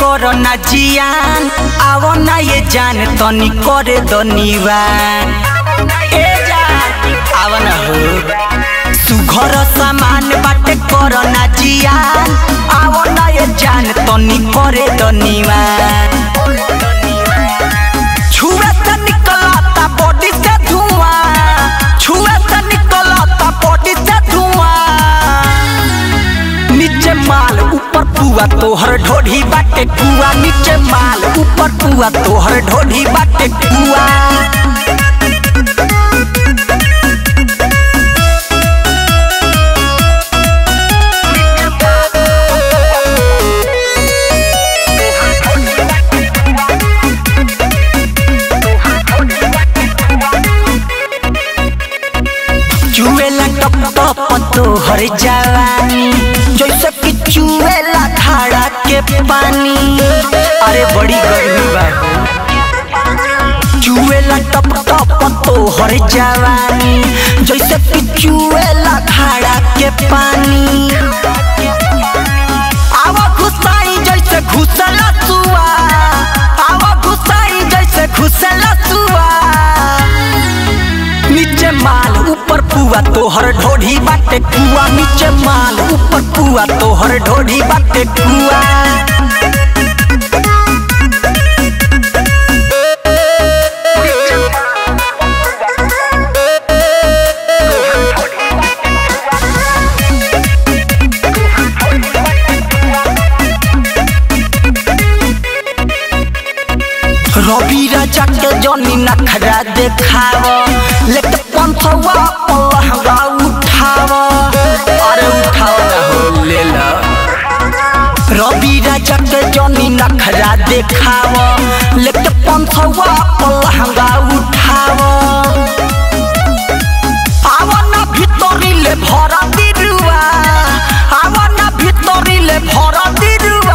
करो ना जियान आवो ना ये जान तनी करे दनिवान ए जान आवो ना हो सुघर सामान बाटे करो ना जियान आवो ना ये जान तनी करे दनिवान छुए से निकलता बॉडी से धुआं छुए से निकलता बॉडी से धुआं नीचे माल ऊपर पुआ तोहर ढोढ़ी बाटे कुआ नीचे माल ऊपर पुआ तोहर ढोढ़ी बाटे कुआ चुएला टप टप तोहर जवानी जैसे कि चुएला खाड़ा के पानी अरे बड़ी गर्मी बा चुएला टप टप तोहर जवानी जैसे कि चुएला खाड़ा के पानी आवा घुसाई जैसे घुसला सुआ आवा घुसाई जैसे घुसला सुआ नीचे माल ऊपर पुआ तोहर ढोढ़ी बाटे कुआ नीचे माल ऊपर पुआ तोहर ढोढ़ी बाटे कुआ रवि राजा के जनी नखरा देखाव लेके पंथवा पलहंगा उठाव अरे उठाव ना हो ले ला रवि राजा के जनी नखरा देखाव लेके पंथवा पलहंगा उठाव आवा ना भितरी ले भरा दिरुआ आवा ना भितरी ले भरा दिरुआ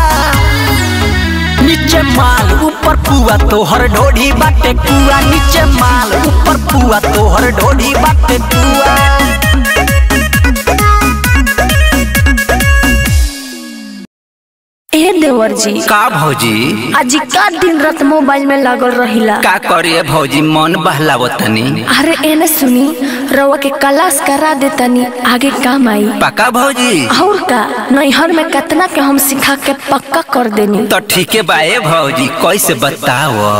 नीचे माल ऊपर पुआ तोहर ढोढ़ी बाटे कुआ नीचे माल ऊपर पुआ तोहर ढोढ़ी बाटे कुआ ए देवर जी का भौजी आज का दिन रात मोबाइल में लागल रहिला का करिए भौजी मन बहलावतनी अरे एने सुनी रवा के क्लास करा देतनी आगे काम आई पक्का भौजी और का नैहर में कितना के हम सिखा के पक्का कर देनी तो ठीक है बाए भौजी कैसे बताओ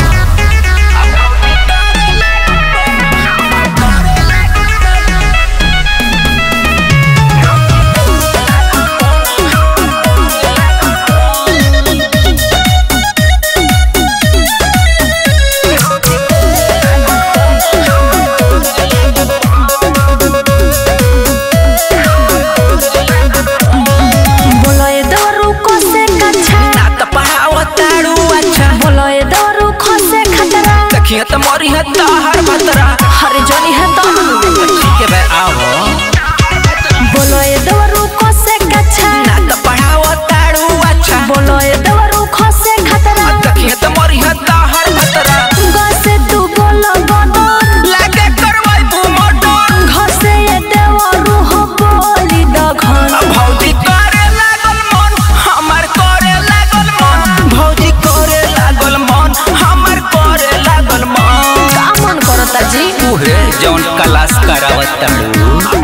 तो मोरी है ताहर भतरा हरे जनी है तो ठीक है भाई आओ बोलो ए दवरू को से कच्छा ना तो पढ़ाओ ताड़ू अच्छा बोलो ए दवरू को से खतरा देखिए तो मोरी है ताहर भतरा गसे तू बोलो गोदो लागे करवाई तू मोटो घसे ए दवरू हो बोली दघन भौजी करे लागल मन हमर करे लागल मन भौजी करे लागल मन हमर करे लागल मन का मन करता जी उहे जौन क्लास करावत ताड़ू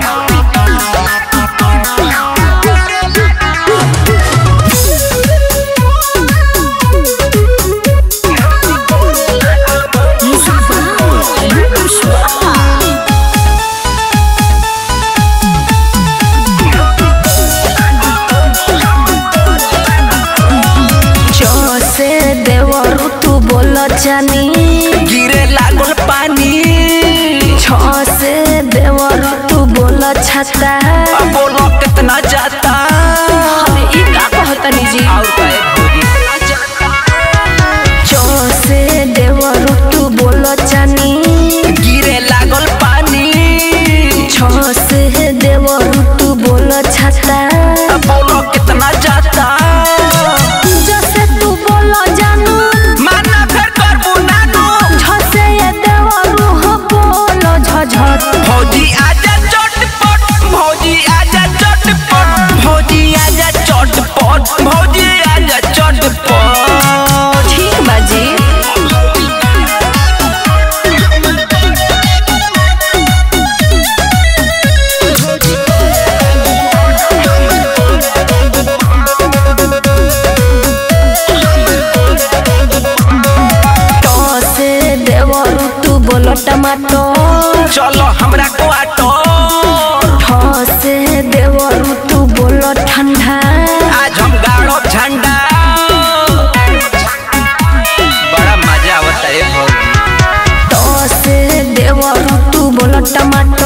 जानी गिरे लागल पानी से देवर तू बोला छता बोलो कितना जाता अरे ई का कहतनी जी और काहे भौजी से देवर तू बोला जानी गिरे लागल पानी से देवर तू बोला छता बोलो कितना जाता जैसे तू बोला जानू माना फिर करबू नानू क्वार्टर चलो हमरा क्वार्टर ठसे देवरू तू बोलो ठंडा आज हम गाड़ो झंडा बड़ा मजा आवता है भौजी ठसे देवरू तू बोलो टमाटर